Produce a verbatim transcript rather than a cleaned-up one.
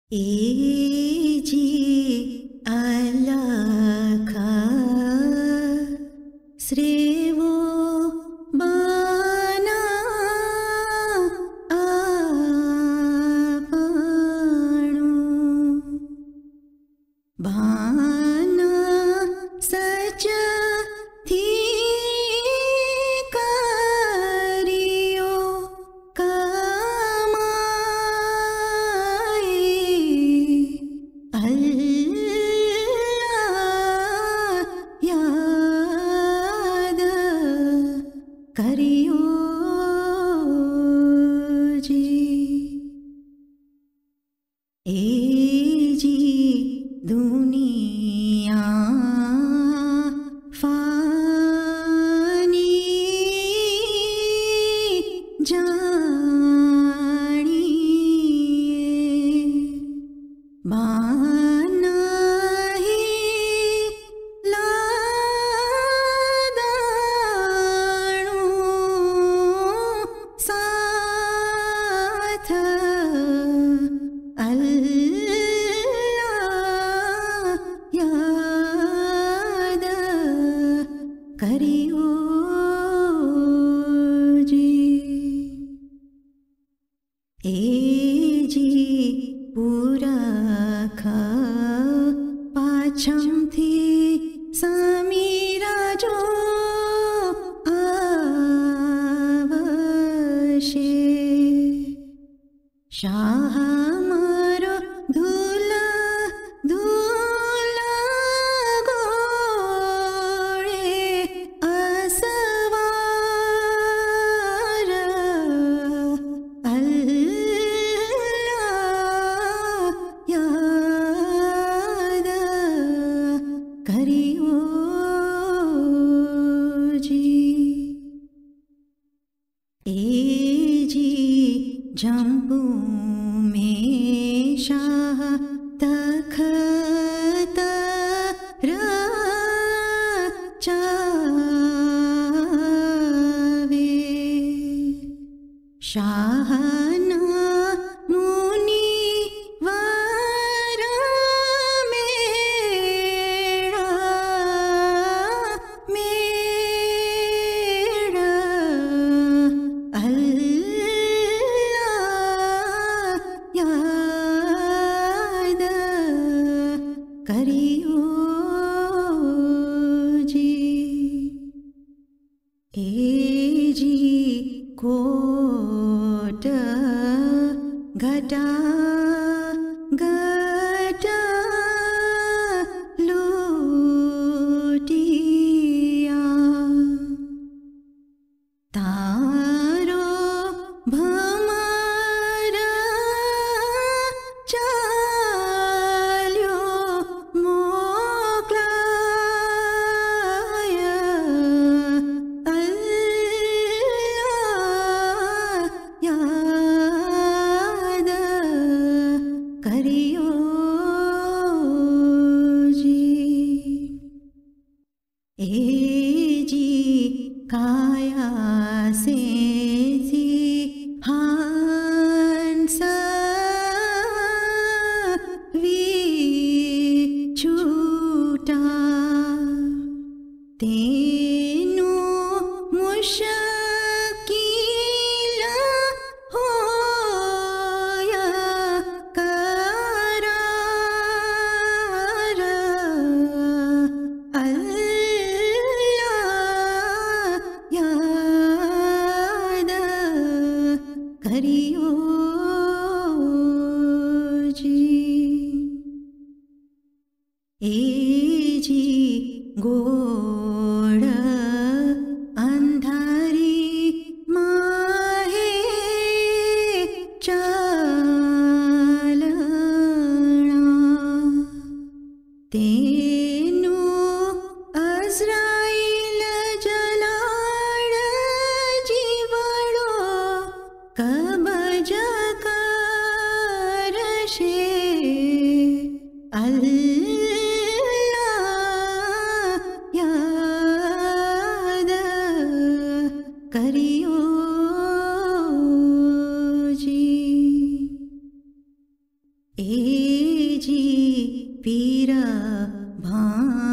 ए जी अलखा श्रेवो बाना आपणु बाना सच थी करियो कमाए अल्लाह याद करियो जी। ए जी दुनिया फानी जानिए बाना ही लादाणु साथ अल्लाह याद करियो जी। ए जी पुरख पाछम थी समीरा जो आवशे शाह मारो धूला धूला गोड़े असवार अल्लाह याद करियो जी। ए जी जम्बू में शाह तख्त रचावे शाहना मुनि वर मेरा मेरा अल्लाह याद करियो जी। ए जी कोट घटा घटा लूटिया तारो भमर चाल्यो मोक्लाय अल्लाह याद करियो जी। ए जी काया से थी हंस विछूटा तेनु मुश्किल होया करार अल्लाह याद करियो जी। ए जी गोड़ अंधारी माहे चालना तेनु अज़राइल जलाड़ जीवड़ो कबज करशे अल्लाह याद करियो जी। ए जी पीरा भान